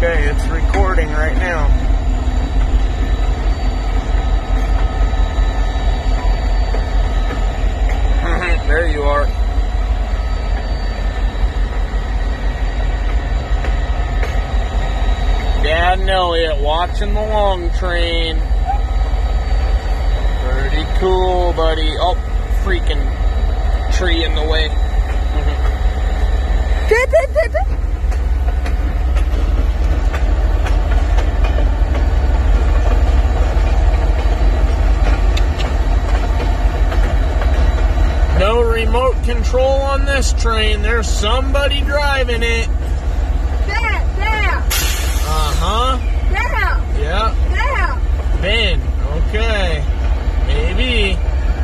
Okay, it's recording right now. There you are. Dad and Elliott watching the long train. Pretty cool, buddy. Oh, freaking tree in the way. No remote control on this train. There's somebody driving it. There. Uh-huh. There. Yeah. There. Ben. Okay. Maybe.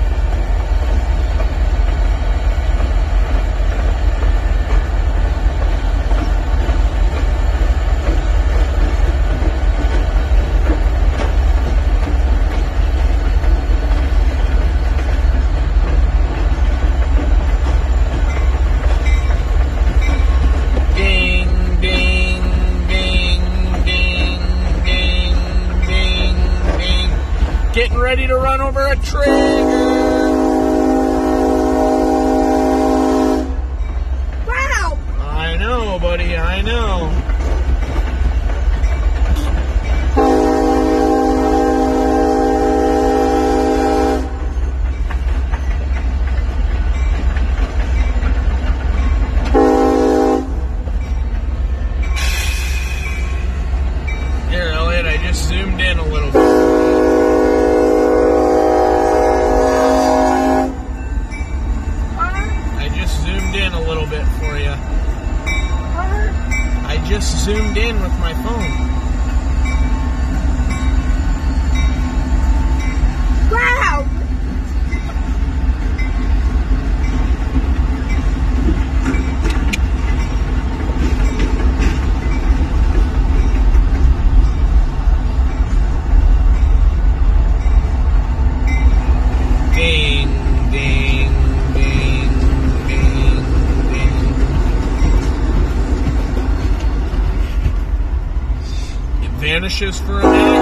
Getting ready to run over a trigger. Wow. I know, buddy, I know. Here, Elliott, I just zoomed in a little bit. In a little bit for you. I just zoomed in with my phone. Wow. Ding, ding. Vanishes for a minute.